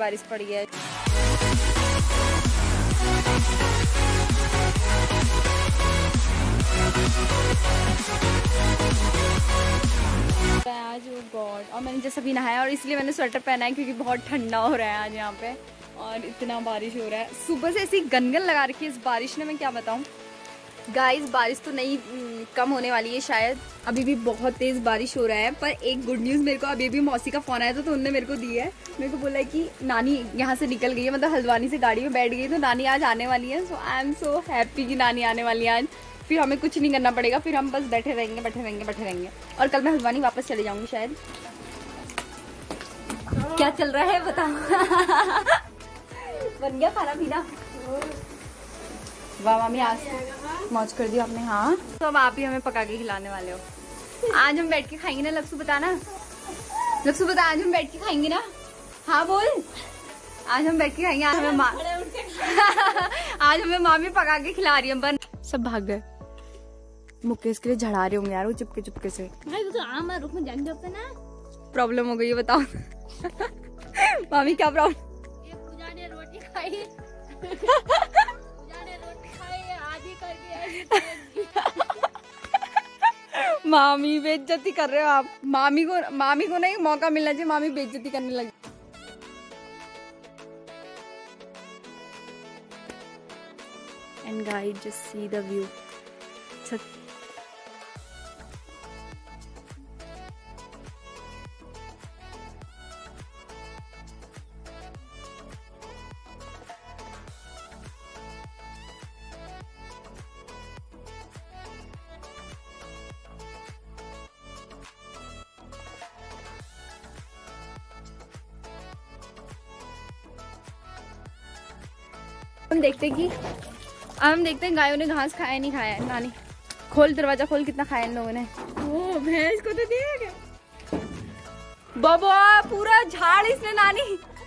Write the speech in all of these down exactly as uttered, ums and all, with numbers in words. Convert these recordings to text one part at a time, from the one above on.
बारिश पड़ी है। आज वो गॉड, और मैंने जैसा भी नहाया और इसलिए मैंने स्वेटर पहना है क्योंकि बहुत ठंडा हो रहा है आज यहाँ पे और इतना बारिश हो रहा है। सुबह से ऐसी गनगन लगा रखी है इस बारिश ने, मैं क्या बताऊँ गाइस। बारिश तो नहीं कम होने वाली है शायद, अभी भी बहुत तेज बारिश हो रहा है। पर एक गुड न्यूज़ मेरे को अभी भी मौसी का फोन आया था तो उन्होंने मेरे को दी है। मेरे को बोला है कि नानी यहाँ से निकल गई है, मतलब हल्द्वानी से गाड़ी में बैठ गई तो नानी आज आने वाली है। सो आई एम सो हैप्पी कि नानी आने वाली है आज। फिर हमें कुछ नहीं करना पड़ेगा, फिर हम बस बैठे रहेंगे बैठे रहेंगे बैठे रहेंगे और कल मैं हल्द्वानी वापस चले जाऊंगी शायद। क्या चल रहा है बताओ? बन गया खाना पीना? वाह मामी आज मौज कर दी आपने। हाँ तो अब आप ही हमें पका के खिलाने वाले हो। आज हम बैठ के खाएंगे ना लक्ष्य, बताना लक्ष्य बता, आज हम बैठ के खाएंगे ना? हाँ बोल, आज हम बैठ के खाएंगे। आज हमें माँ आज हमें मामी पका के खिला रही है। सब भाग गए, मुकेश के लिए झड़ा रहे होंगे यार वो चुपके चुपके से। भाई वो तो आम रुक में जान जाते ना। प्रॉब्लम हो गई है बताओ। मामी क्या प्रॉब्लम? ये पूजा ने रोटी खाई पूजा ने रोटी खाई आधी करके। मामी बेइज्जती कर रहे हो आप। मामी को मामी को नहीं मौका मिलना चाहिए, मामी बेइज्जती करने लगी। And guys, just see the view. हम देखते हैं कि हम देखते हैं गायों ने घास खाया नहीं खाया है। नानी खोल दरवाजा खोल, कितना खाया इन लोगों ने। ओ भैंस को तो दिया क्या बाबा, पूरा झाड़ इसने। नानी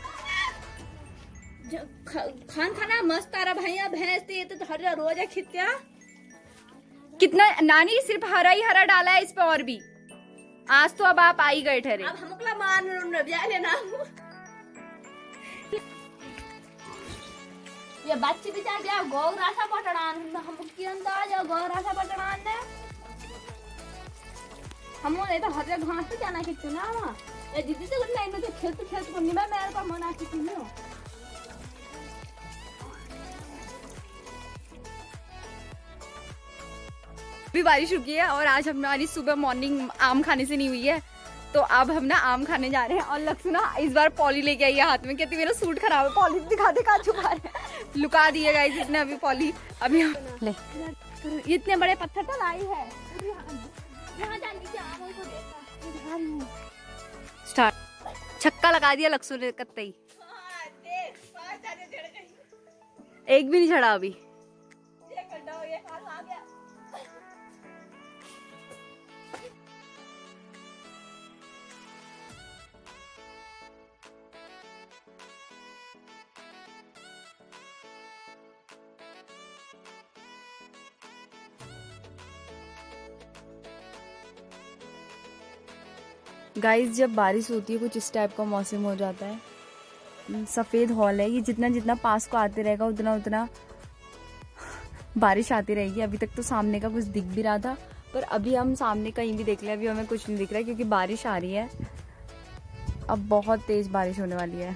खान खाना मस्त आ रहा भैया, भैंस ये तो हर रोज है खित्या। कितना नानी सिर्फ हरा ही हरा डाला है इस पे, और भी आज तो अब आप आ ही गए ठहरे। अब हमको मान लेना ये बच्चे बिचार गया गौ राशा पटड़ान हम की अंदाज गौ राशा पटड़ान ने हम ने तो हर घास पे जाना के चुना वहां ए दीदी से लाइन में खेत खेत को निभा मेरे को मना की थी नो। भी बारिश रुकी है और आज हमारी सुबह मॉर्निंग आम खाने से नहीं हुई है, तो अब हम ना आम खाने जा रहे हैं। और लक्ष्य ना इस बार पॉली लेके आई है हाथ में, कहती मेरा सूट खराब है। पॉली दिखा दिखा छुपा रहे, लुका दिए गाइस इसने अभी पॉली। अभी ले इतने बड़े पत्थर तो लाई है। स्टार्ट छक्का लगा दिया लक्ष्य ने कत्तई, एक भी नहीं छड़ा अभी। गाइस जब बारिश होती है कुछ इस टाइप का मौसम हो जाता है। सफ़ेद हॉल है ये, जितना जितना पास को आते रहेगा उतना उतना बारिश आती रहेगी। अभी तक तो सामने का कुछ दिख भी रहा था, पर अभी हम सामने कहीं भी देख ले अभी हमें कुछ नहीं दिख रहा है क्योंकि बारिश आ रही है। अब बहुत तेज बारिश होने वाली है।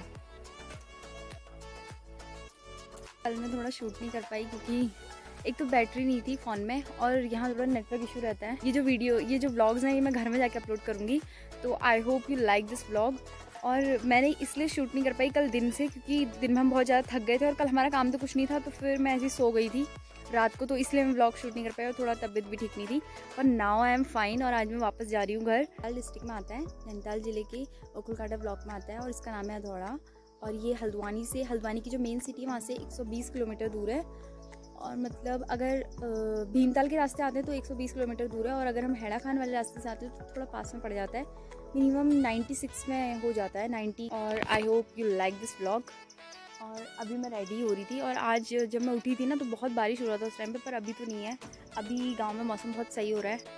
कल मैं थोड़ा शूट नहीं कर पाई क्योंकि एक तो बैटरी नहीं थी फ़ोन में और यहाँ थोड़ा नेटवर्क इशू रहता है। ये जो वीडियो ये जो व्लॉग्स हैं ये मैं घर में जाके अपलोड करूँगी, तो I hope you like this vlog. और मैंने इसलिए शूट नहीं कर पाई कल दिन से क्योंकि दिन में हम बहुत ज़्यादा थक गए थे और कल हमारा काम तो कुछ नहीं था, तो फिर मैं ऐसी सो गई थी रात को, तो इसलिए मैं व्लॉग शूट नहीं कर पाई और थोड़ा तबीयत भी ठीक नहीं थी। और नाउ आई एम फाइन और आज मैं वापस जा रही हूँ घर। नैनीताल डिस्ट्रिक्ट में आता है, नैनीताल जिले के ओकुलकाटा ब्लॉक में आता है और इसका नाम है अधौड़ा। और ये हल्द्वानी से, हल्द्वानी की जो मेन सिटी है वहाँ से एक सौ बीस किलोमीटर दूर है। और मतलब अगर भीमताल के रास्ते आते हैं तो एक सौ बीस किलोमीटर दूर है, और अगर हम हैड़ा खान वाले रास्ते से आते हैं तो थोड़ा पास में पड़ जाता है, मिनिमम छियानवे में हो जाता है नब्बे। और I hope you like this vlog. और अभी मैं रेडी हो रही थी और आज जब मैं उठी थी ना तो बहुत बारिश हो रहा था उस टाइम पे, पर अभी तो नहीं है। अभी गांव में मौसम बहुत सही हो रहा है।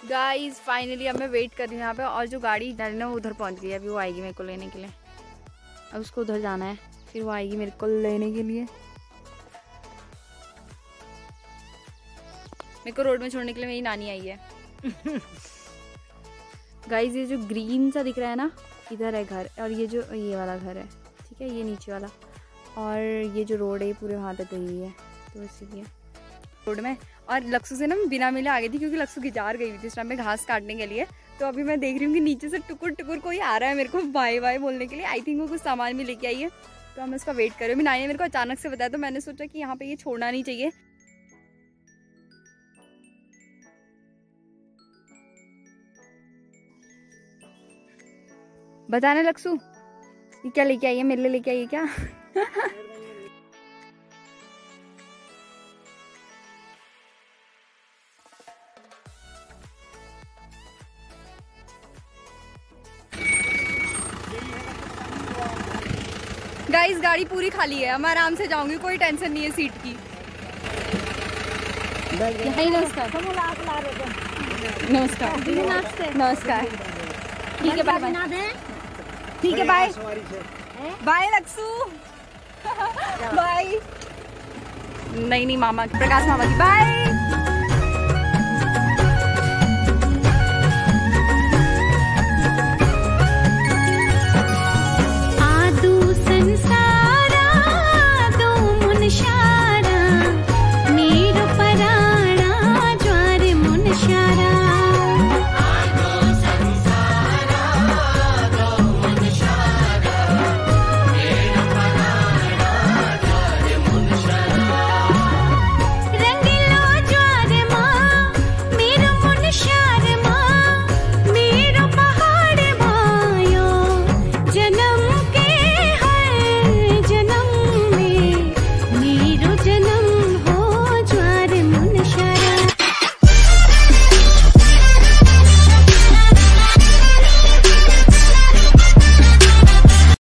गाइस फाइनली अब मैं वेट कर रही हूँ यहाँ पे, और जो गाड़ी डैडी ना वो उधर पहुँच गई है, अभी वो आएगी मेरे को लेने के लिए। अब उसको उधर जाना है, फिर वो आएगी मेरे को लेने के लिए। मेरे को रोड में छोड़ने के लिए मेरी नानी आई है। गाइस ये जो ग्रीन सा दिख रहा है ना, इधर है घर, और ये जो ये वाला घर है, ठीक है, ये नीचे वाला, और ये जो रोड है ये पूरे वहाँ तक गई है, तो इसीलिए रोड में। और लक्सू से ना मैं बिना मिले आ गई थी, क्योंकि लक्सू गिजार गई हुई थी इस टाइम में घास काटने के लिए। तो अभी मैं देख रही हूँ कि नीचे से टुकुर टुकुर कोई आ रहा है मेरे को बाय बाय बोलने के लिए। आई थिंक वो कुछ सामान भी लेके आई है, तो हम इसका वेट कर रहे हैं। नानी ने मेरे को अचानक से बताया, तो मैंने सोचा कि यहाँ पे ये छोड़ना नहीं चाहिए। बताना लक्सू, ये क्या लेके आई है, मेरे लिए लेके आई है क्या? गाइस गाड़ी पूरी खाली है, मैं आराम से जाऊंगी, कोई टेंशन नहीं है सीट की। नमस्कार नमस्कार नमस्कार। ठीक है बाय, ठीक है बाय बाय लक्सू, बाय। नहीं नहीं मामा, प्रकाश मामा की बाय।